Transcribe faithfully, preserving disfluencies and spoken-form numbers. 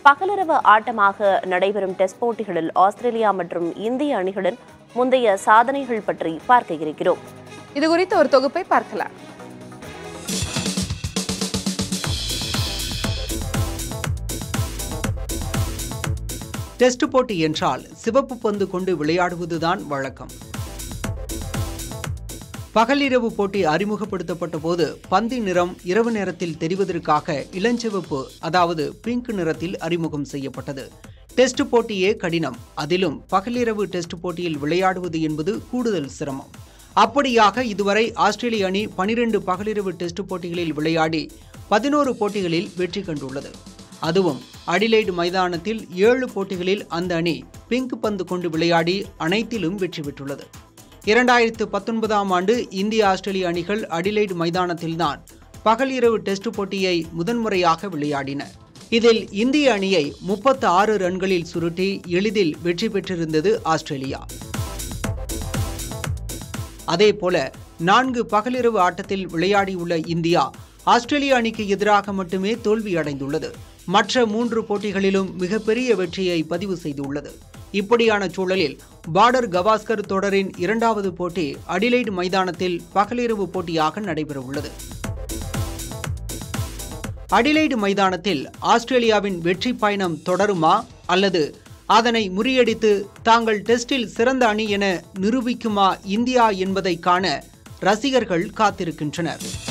பகலிரவு ஆட்டமாக நடைபெறும் டெஸ்ட் போட்டிகளில் ஆஸ்திரேலியா மற்றும் இந்திய அணிகளின் முந்தைய சாதனைகள் பற்றி பார்க்க இருக்கிறோம். இது குறித்த ஒரு தொகுப்பை பார்க்கலாம். டெஸ்ட் போட்டி என்றால் சிவப்பு பந்து கொண்டு விளையாடுவதுதான் வழக்கம். பகலிரவு போட்டி அறிமுகப்படுத்தப்பட்ட போது பந்தின் நிறம் இரவு நேரத்தில் தெரிவதற்காக இளஞ்சிவப்பு அதாவது பிங்க் நிறத்தில் அறிமுகம் செய்யப்பட்டது. டெஸ்ட் போட்டியே கடினம், அதிலும் பகலிரவு டெஸ்ட் போட்டியில் விளையாடுவது என்பது கூடுதல் சிரமம். அப்படியாக இதுவரை ஆஸ்திரேலிய அணி பனிரெண்டு பகலிரவு டெஸ்ட் போட்டிகளில் விளையாடி பதினோரு போட்டிகளில் வெற்றி கண்டுள்ளது. அதுவும் அடிலைட் மைதானத்தில் ஏழு போட்டிகளில் அந்த அணி பிங்க் பந்து கொண்டு விளையாடி அனைத்திலும் வெற்றி பெற்றுள்ளது. இரண்டாயிரத்து பத்தொன்பதாம் ஆண்டு இந்திய ஆஸ்திரேலிய அணிகள் அடிலைட் மைதானத்தில்தான் பகல் இரவு டெஸ்ட் போட்டியை முதன்முறையாக விளையாடின. இதில் இந்திய அணியை முப்பத்தி ஆறு ரன்களில் சுருட்டி எளிதில் வெற்றி பெற்றிருந்தது ஆஸ்திரேலியா. அதேபோல நான்கு பகலிரவு ஆட்டத்தில் விளையாடியுள்ள இந்தியா ஆஸ்திரேலிய அணிக்கு எதிராக மட்டுமே தோல்வியடைந்துள்ளது. மற்ற மூன்று போட்டிகளிலும் மிகப்பெரிய வெற்றியை பதிவு செய்துள்ளது. இப்படியான சூழலில் பார்டர் கவாஸ்கர் தொடரின் இரண்டாவது போட்டி அடிலைட் மைதானத்தில் பகலிரவு போட்டியாக நடைபெறவுள்ளது. அடிலைட் மைதானத்தில் ஆஸ்திரேலியாவின் வெற்றி பயணம் தொடருமா அல்லது அதனை முறியடித்து தாங்கள் டெஸ்டில் சிறந்த அணி என நிரூபிக்குமா இந்தியா என்பதை காண ரசிகர்கள் காத்திருக்கின்றனர்.